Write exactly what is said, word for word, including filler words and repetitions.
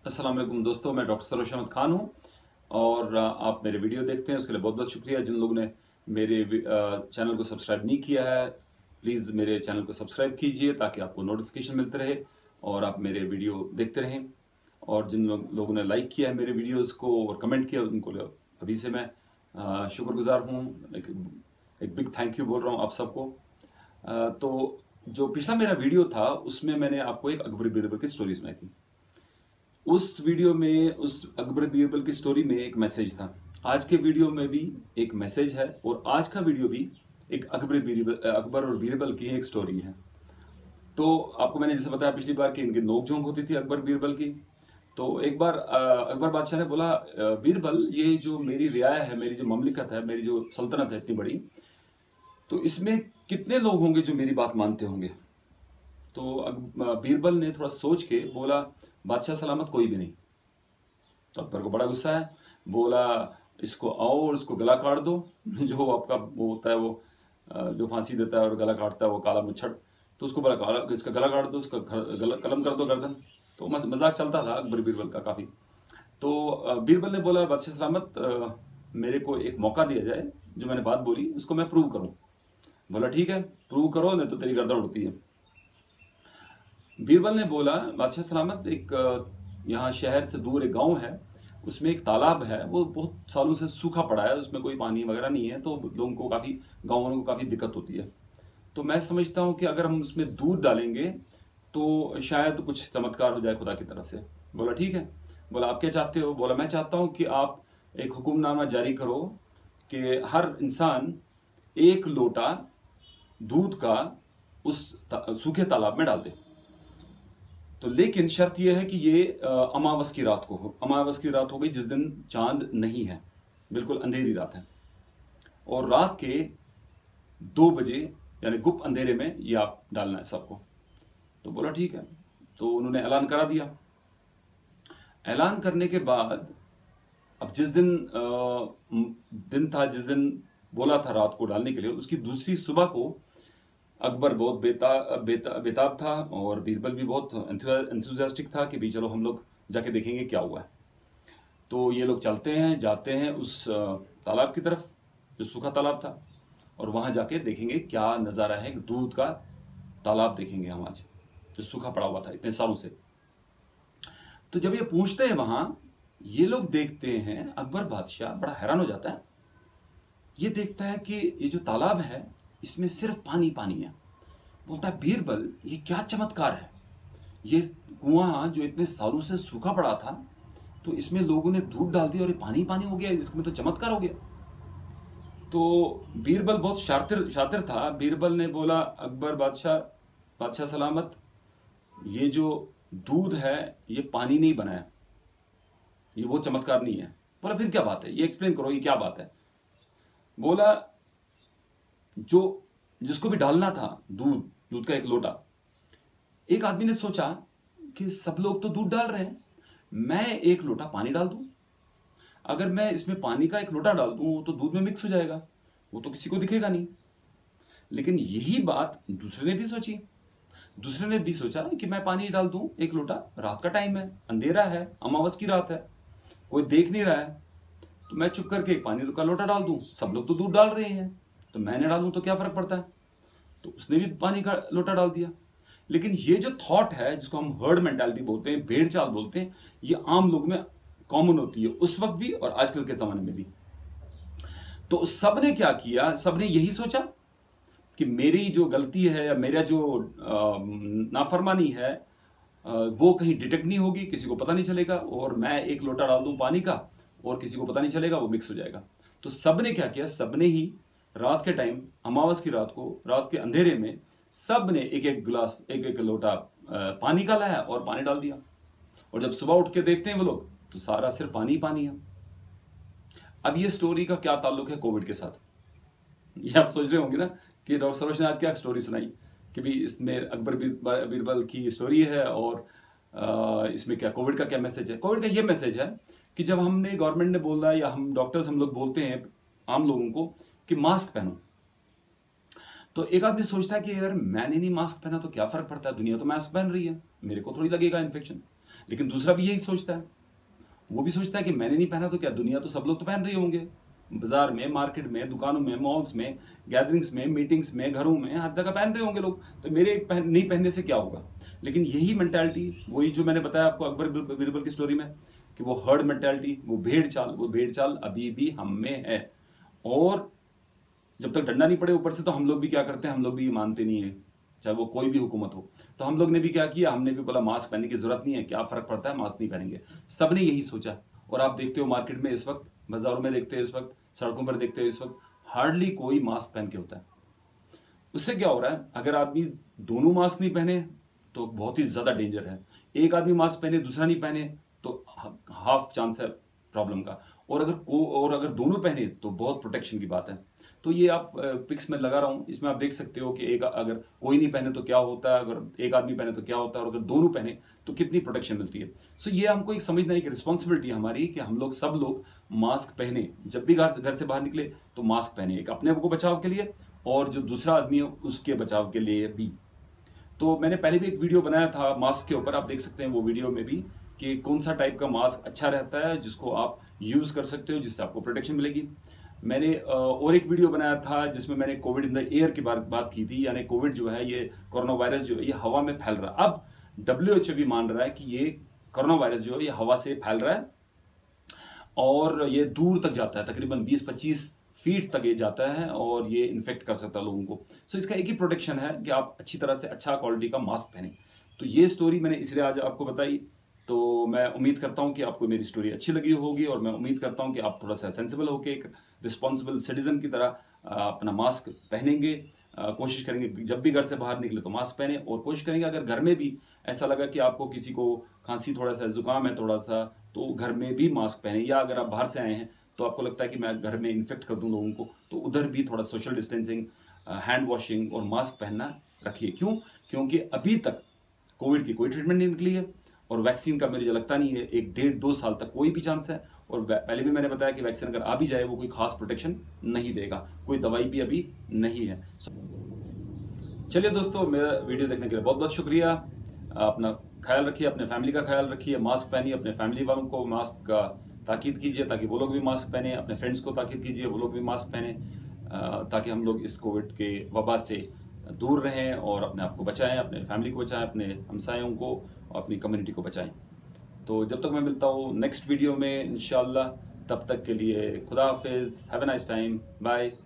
अस्सलाम वालेकुम दोस्तों, मैं डॉक्टर सरोज अहमद खान हूँ और आप मेरे वीडियो देखते हैं उसके लिए बहुत बहुत शुक्रिया। जिन लोगों ने मेरे चैनल को सब्सक्राइब नहीं किया है, प्लीज़ मेरे चैनल को सब्सक्राइब कीजिए ताकि आपको नोटिफिकेशन मिलते रहे और आप मेरे वीडियो देखते रहें। और जिन लोगों ने लाइक किया है मेरे वीडियोज़ को और कमेंट किया, उनको अभी से मैं शुक्रगुजार हूँ। एक, एक बिग थैंक यू बोल रहा हूँ आप सबको। तो जो पिछला मेरा वीडियो था उसमें मैंने आपको एक अकबर बीरबल की स्टोरी सुनाई थी। उस वीडियो में, उस अकबर बीरबल की स्टोरी में एक मैसेज था। आज के वीडियो में भी एक मैसेज है और आज का वीडियो भी एक अकबर बीरबल अकबर और बीरबल की एक स्टोरी है। तो आपको मैंने जैसे बताया पिछली बार कि इनकी नोकझोंक होती थी अकबर बीरबल की। तो एक बार अकबर बादशाह ने बोला, बीरबल, ये जो मेरी रियाया है, मेरी जो ममलिकत है, मेरी जो सल्तनत है इतनी बड़ी, तो इसमें कितने लोग होंगे जो मेरी बात मानते होंगे? तो बीरबल ने थोड़ा सोच के बोला, बादशाह सलामत, कोई भी नहीं। तो अकबर को बड़ा गुस्सा है, बोला इसको आओ और इसको गला काट दो। जो आपका वो होता है, वो जो फांसी देता है और गला काटता है, वो काला मुच्छड़, तो उसको बड़ा इसका गला काट दो, उसका गला कलम कर दो गर्दन। तो मजाक चलता था अकबर बीरबल का काफ़ी। तो बीरबल ने बोला, बादशाह सलामत, मेरे को एक मौका दिया जाए, जो मैंने बात बोली उसको मैं प्रूव करूं। बोला ठीक है, प्रूव करो, नहीं तो तेरी गर्दन उड़ती है। बीरबल ने बोला, बादशाह सलामत, एक यहाँ शहर से दूर एक गांव है, उसमें एक तालाब है, वो बहुत सालों से सूखा पड़ा है, उसमें कोई पानी वगैरह नहीं है, तो लोगों को काफ़ी, गाँव वालों को काफ़ी दिक्कत होती है। तो मैं समझता हूँ कि अगर हम उसमें दूध डालेंगे तो शायद कुछ चमत्कार हो जाए खुदा की तरफ से। बोला ठीक है। बोला आप क्या चाहते हो? बोला मैं चाहता हूँ कि आप एक हुक्मनामा जारी करो कि हर इंसान एक लोटा दूध का उस सूखे तालाब में डाल दे। तो लेकिन शर्त यह है कि ये अमावस की रात को हो। अमावस की रात हो गई जिस दिन चांद नहीं है, बिल्कुल अंधेरी रात है, और रात के दो बजे यानी गुप्त अंधेरे में ये आप डालना है सबको। तो बोला ठीक है। तो उन्होंने ऐलान करा दिया। ऐलान करने के बाद अब जिस दिन आ, दिन था, जिस दिन बोला था रात को डालने के लिए, उसकी दूसरी सुबह को अकबर बहुत बेता, बेता, बेताब था और बीरबल भी बहुत एंथुजियास्टिक था कि भी चलो हम लोग जाके देखेंगे क्या हुआ है। तो ये लोग चलते हैं, जाते हैं उस तालाब की तरफ जो सूखा तालाब था, और वहाँ जाके देखेंगे क्या नज़ारा है। दूध का तालाब देखेंगे हम आज, जो सूखा पड़ा हुआ था इतने सालों से। तो जब ये पूछते हैं वहाँ, ये लोग देखते हैं, अकबर बादशाह बड़ा हैरान हो जाता है। ये देखता है कि ये जो तालाब है इसमें सिर्फ पानी पानी है। बोलता है, बीरबल, ये क्या चमत्कार है? ये कुआं जो इतने सालों से सूखा पड़ा था, तो इसमें लोगों ने दूध डाल दिया और ये पानी पानी हो गया, इसमें तो चमत्कार हो गया। तो बीरबल बहुत शातिर शातिर था। बीरबल ने बोला, अकबर बादशाह, बादशाह सलामत, ये जो दूध है ये पानी नहीं बना है, ये वो चमत्कार नहीं है। बोला फिर क्या बात है, ये एक्सप्लेन करो, ये क्या बात है? बोला जो जिसको भी डालना था दूध, दूध का एक लोटा, एक आदमी ने सोचा कि सब लोग तो दूध डाल रहे हैं, मैं एक लोटा पानी डाल दूं। अगर मैं इसमें पानी का एक लोटा डाल दूं तो दूध में मिक्स हो जाएगा, वो तो किसी को दिखेगा नहीं। लेकिन यही बात दूसरे ने भी सोची। दूसरे ने भी सोचा कि मैं पानी डाल दूं एक लोटा, रात का टाइम है, अंधेरा है, अमावस की रात है, कोई देख नहीं रहा है, तो मैं चुप करके एक पानी का लोटा डाल दूं। सब लोग तो दूध डाल रहे हैं, तो मैंने डालूं तो क्या फर्क पड़ता है? तो उसने भी पानी का लोटा डाल दिया। लेकिन ये जो थॉट है, जिसको हम हर्ड मेंटालिटी बोलते हैं, भेड़ चाल बोलते हैं, ये आम लोग में कॉमन होती है, उस वक्त भी और आजकल के जमाने में भी। तो सबने क्या किया, सबने यही सोचा कि मेरी जो गलती है या मेरा जो नाफरमानी है वो कहीं डिटेक्ट नहीं होगी, किसी को पता नहीं चलेगा, और मैं एक लोटा डाल दूं पानी का और किसी को पता नहीं चलेगा, वो मिक्स हो जाएगा। तो सबने क्या किया, सबने ही रात के टाइम, अमावस की रात को, रात के अंधेरे में, सब ने एक एक गिलास, एक एक लोटा पानी का लाया और पानी डाल दिया। और जब सुबह उठ के देखते हैं वो लोग, तो सारा सिर्फ पानी ही पानी है। अब ये स्टोरी का क्या ताल्लुक है कोविड के साथ? ये आप सोच रहे होंगे ना कि डॉक्टर सरोज ने आज क्या स्टोरी सुनाई कि भी इसमें अकबर बीरबल की स्टोरी है और इसमें क्या कोविड का क्या मैसेज है? कोविड का ये मैसेज है कि जब हमने, गवर्नमेंट ने बोला या हम डॉक्टर्स, हम लोग बोलते हैं आम लोगों को कि मास्क पहनो, तो एक आदमी सोचता है कि अगर मैंने नहीं मास्क पहना तो क्या फर्क पड़ता है, दुनिया तो मास्क पहन रही है, मेरे को थोड़ी लगेगा इन्फेक्शन। लेकिन दूसरा भी यही सोचता है, वो भी सोचता है कि मैंने नहीं पहना तो क्या, दुनिया तो सब लोग तो पहन रहे होंगे, बाजार में, मार्केट में, दुकानों में, मॉल्स में, गैदरिंग्स में, मीटिंग्स में, घरों में, हर जगह पहन रहे होंगे लोग, तो मेरे एक पहन, नहीं पहनने से क्या होगा। लेकिन यही मेंटालिटी, वही जो मैंने बताया आपको अकबर बीरबल की स्टोरी में, कि वो हर्ड मेंटालिटी, वो भेड़ चाल, वो भेड़ चाल अभी भी हम में है। और जब तक डंडा नहीं पड़े ऊपर से, तो हम लोग भी क्या करते हैं, हम लोग भी मानते नहीं है, चाहे वो कोई भी हुकूमत हो। तो हम लोग ने भी क्या किया, हमने भी बोला मास्क पहनने की जरूरत नहीं है, क्या फर्क पड़ता है, मास्क नहीं पहनेंगे। सबने यही सोचा। और आप देखते हो मार्केट में इस वक्त, बाजारों में देखते हो इस वक्त, सड़कों पर देखते हो इस वक्त, हार्डली कोई मास्क पहन के होता है। उससे क्या हो रहा है, अगर आदमी दोनों मास्क नहीं पहने तो बहुत ही ज्यादा डेंजर है। एक आदमी मास्क पहने दूसरा नहीं पहने तो हाफ चांस है प्रॉब्लम का। और अगर को और अगर दोनों पहने तो बहुत प्रोटेक्शन की बात है। तो ये आप पिक्स में लगा रहा हूं, इसमें आप देख सकते हो कि एक अगर कोई नहीं पहने तो क्या होता है, अगर एक आदमी पहने तो क्या होता है, और अगर दोनों पहने तो कितनी प्रोटेक्शन मिलती है। सो ये हमको एक समझना है, एक रिस्पॉन्सिबिलिटी हमारी कि हम लोग सब लोग मास्क पहने, जब भी घर घर से बाहर निकले तो मास्क पहने, एक अपने को बचाव के लिए और जो दूसरा आदमी है उसके बचाव के लिए भी। तो मैंने पहले भी एक वीडियो बनाया था मास्क के ऊपर, आप देख सकते हैं वो वीडियो में भी, कि कौन सा टाइप का मास्क अच्छा रहता है जिसको आप यूज कर सकते हो, जिससे आपको प्रोटेक्शन मिलेगी। मैंने और एक वीडियो बनाया था जिसमें मैंने कोविड इन द एयर की बात बात की थी, यानी कोविड जो है, ये कोरोना वायरस जो है, ये हवा में फैल रहा है। अब डब्ल्यू एच ओ भी मान रहा है कि ये कोरोना वायरस जो है ये हवा से फैल रहा है और ये दूर तक जाता है, तकरीबन बीस पच्चीस फीट तक ये जाता है और ये इन्फेक्ट कर सकता है लोगों को। सो इसका एक ही प्रोटेक्शन है कि आप अच्छी तरह से अच्छा क्वालिटी का मास्क पहने। तो ये स्टोरी मैंने इसलिए आज आपको बताई। तो मैं उम्मीद करता हूं कि आपको मेरी स्टोरी अच्छी लगी होगी, और मैं उम्मीद करता हूं कि आप थोड़ा सा सेंसिबल होकर एक रिस्पॉन्सिबल सिटीजन की तरह अपना मास्क पहनेंगे। कोशिश करेंगे जब भी घर से बाहर निकले तो मास्क पहने, और कोशिश करेंगे अगर घर में भी ऐसा लगा कि आपको किसी को खांसी, थोड़ा सा जुकाम है थोड़ा सा, तो घर में भी मास्क पहने। या अगर आप बाहर से आए हैं तो आपको लगता है कि मैं घर में इन्फेक्ट कर दूं लोगों को, तो उधर भी थोड़ा सोशल डिस्टेंसिंग, हैंड वॉशिंग और मास्क पहनना रखिए। क्यों? क्योंकि अभी तक कोविड की कोई ट्रीटमेंट नहीं निकली है, और वैक्सीन का मुझे लगता नहीं है एक डेढ़ दो साल तक कोई भी चांस है। और पहले भी मैंने बताया कि वैक्सीन अगर आ भी जाए वो कोई खास प्रोटेक्शन नहीं देगा, कोई दवाई भी अभी नहीं है। चलिए दोस्तों, मेरा वीडियो देखने के लिए बहुत बहुत शुक्रिया। अपना ख्याल रखिए, अपने फैमिली का ख्याल रखिए, मास्क पहनिए, अपने फैमिली वालों को मास्क का ताकीद कीजिए ताकि वो लोग भी मास्क पहने, अपने फ्रेंड्स को ताकीद कीजिए वो लोग भी मास्क पहने, ताकि हम लोग इस कोविड के वबा से दूर रहें और अपने आप को बचाएं, अपने फैमिली को बचाएं, अपने हमसायों को और अपनी कम्युनिटी को बचाएं। तो जब तक मैं मिलता हूँ नेक्स्ट वीडियो में इंशाल्लाह, तब तक के लिए खुदा हाफिज़, have a nice time, bye.